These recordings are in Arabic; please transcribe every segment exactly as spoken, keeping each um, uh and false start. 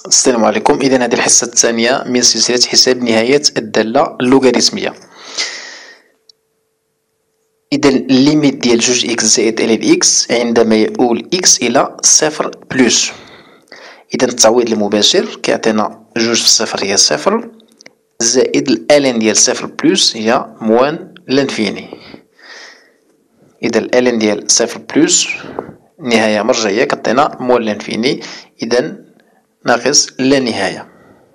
السلام عليكم. إذا هذه الحصة الثانية من سلسلة حساب نهاية الدالة اللوغاريتمية. إذا الليميت ديال جوج إكس زائد ال إكس عندما يؤول إكس إلى صفر بلوس. إذا التعويض المباشر كيعطينا جوج في صفر هي صفر زائد الألان ديال صفر بلوس هي موان لانفيني. إذا الألان ديال صفر بلوس نهاية مرجعية كتعطينا موان لانفيني، إذا ناقص لا نهاية.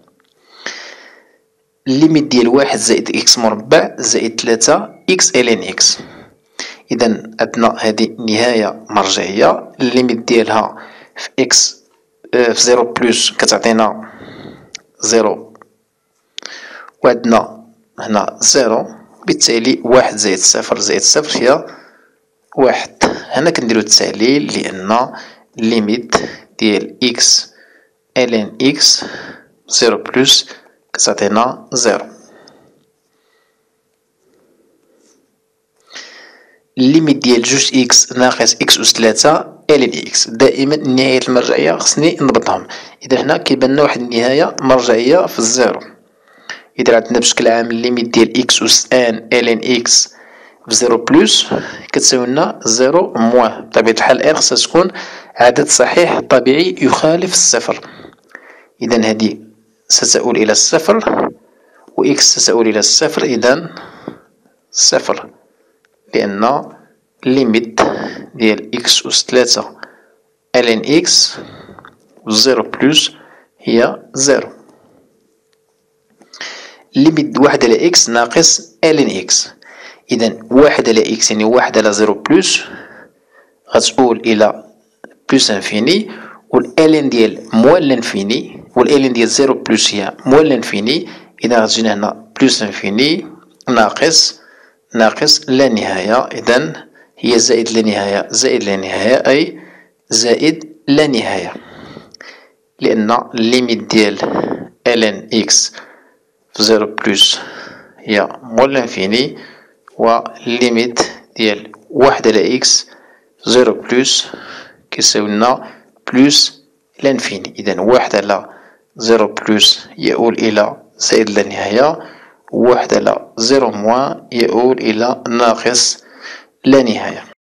الليميت ديال واحد زائد إكس مربع زائد ثلاثة إكس ألان إكس. إذا عندنا هذه نهاية مرجعية، الليميت ديالها في إكس في زيرو بلوس كتعطينا زيرو، وعندنا هنا زيرو، بالتالي واحد زائد صفر زائد صفر هي واحد. هنا كنديرو التعليل لأن الليميت ديال إكس ألان إكس زيرو بلوس كتعطينا زيرو. الليميت ديال جوج إكس ناقص إكس أس تلاتة ألان إكس. دائما النهايات المرجعية خصني نضبطهم. إذا هنا كيبان واحد النهاية مرجعية في الزيرو. إذا عندنا بشكل عام الليميت ديال إكس أس أن ألان إكس في زيرو بلوس كتساوي لنا زيرو موان. بطبيعة الحال إن خصها تكون عدد صحيح طبيعي يخالف الصفر. إذا هذه ستؤول إلى الصفر و إكس ستؤول إلى الصفر، إذا صفر، لأن الليميت ديال إكس أس تلاتة ألان إكس و زيرو بلوس هي زيرو. الليميت واحد على إكس ناقص ألان إكس. إذا واحد على إكس يعني واحد على زيرو بلوس غتؤول إلى بلوس انفيني، و الألان ديال موان لانفيني و الألان ديال زيرو بلوس هي موان لانفيني. إذا غتجينا هنا بلوس انفيني ناقص ناقص لا نهاية، إذا هي زائد لا نهاية زائد لا نهاية أي زائد لا نهاية، لأن الليميت ديال ألان إكس في زيرو بلوس هي موان لانفيني، و الليميت ديال واحد على إكس في زيرو بلوس كيساوي لنا بلوس لانفيني. إذا واحد على زيرو بلوس يؤول إلى زائد لا نهاية، و واحد على زيرو موان يؤول إلى ناقص لا نهاية.